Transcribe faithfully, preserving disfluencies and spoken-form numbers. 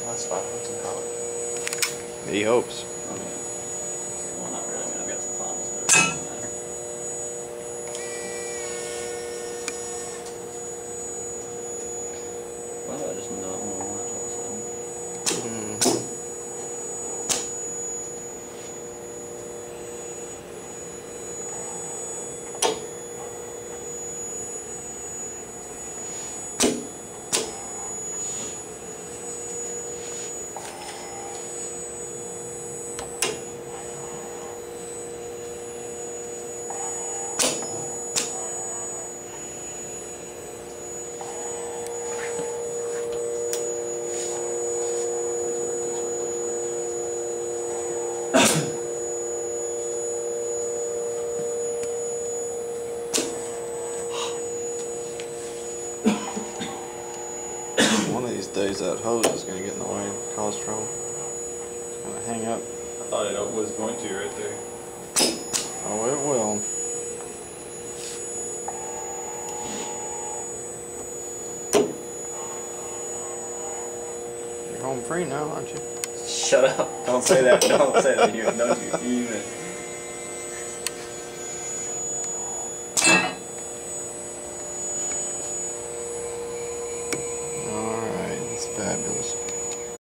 That's five months in college. He hopes. I mean, well, not really. I mean, I've got some finals, but it doesn't matter. Why do I just not want to watch all of a sudden? Mm-hmm. One of these days that hose is going to get in the way and cause trouble. It's going to hang up. I thought it was going to right there. Oh, it will. You're home free now, aren't you? Shut up. Don't say that. Don't say that. You, don't you even.